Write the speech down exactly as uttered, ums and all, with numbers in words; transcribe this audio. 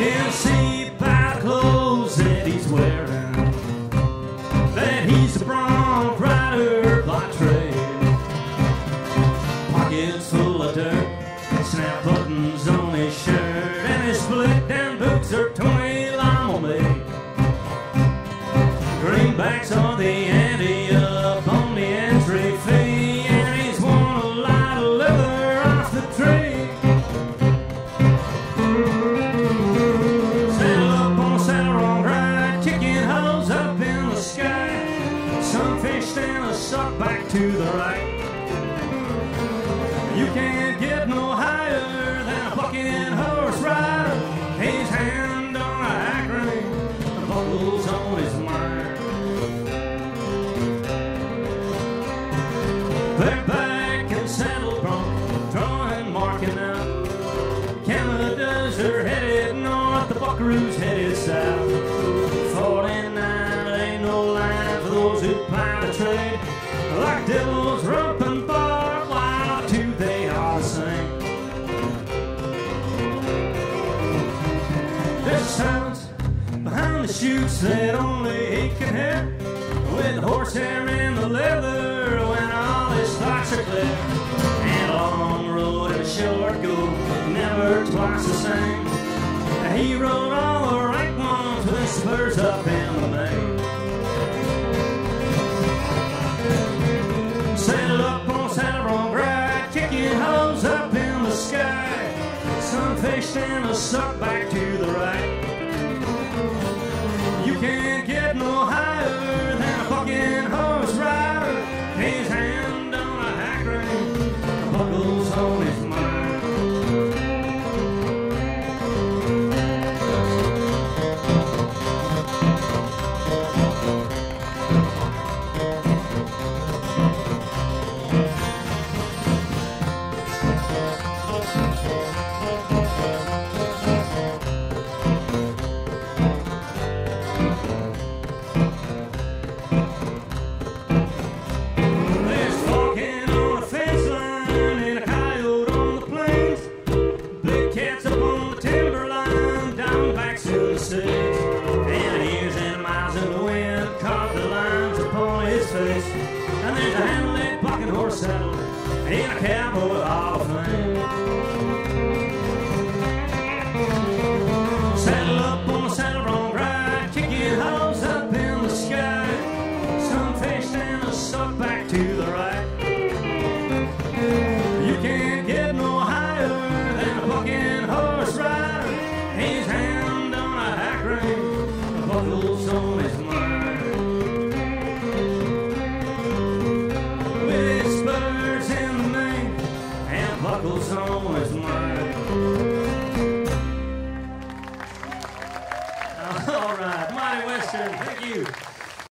can see by the clothes that he's wearing that he's a Bronc rider by trade. Pockets full of dirt, snap buttons on his shirt, and his split down boots are twenty lima made. Greenbacks are the ante up on the entry fee, and he's won a lot of leather off the tree. Saddle up on a saddle wrong ride, kicking holes up in the sky. Sunfished and a suck back to the right. You can't get no higher than a bucking horse rider. His hand on a hack rein, the buckles on his mind. They're back and saddle Bronc, drawing, marking out. Canada's are headed north, the buckaroo's headed south. forty-nine, it ain't no line for those who ply the trade. Like devils, rope and bar, why two they are the same. There's a silence behind the chutes that only he can hear, with the horsehair and the leather when all his thoughts are clear. And a long road and a short go, never twice the same. He rode all the right ones with spurs up in the mane. Saddle up on saddle wrong ride, kicking holes up in the sky. Sunfished and a suck back to the right. You can't get no higher than a bucking horse rider. His hand on a hack rein, the buckles on his mind. And years and miles in the wind carved the lines upon his face. And there's a handle-leg bucking horse saddle in a cowboy hall of fame. Saddle up on the saddle wrong ride, kicking holes up in the sky. Sunfished and a suck back to the right. You can't get no higher than a bucking horse rider. His hand on a hack rein, the buckles on his mind. With his spurs in the mane and buckles on his mind. All right, Mighty Western, thank you.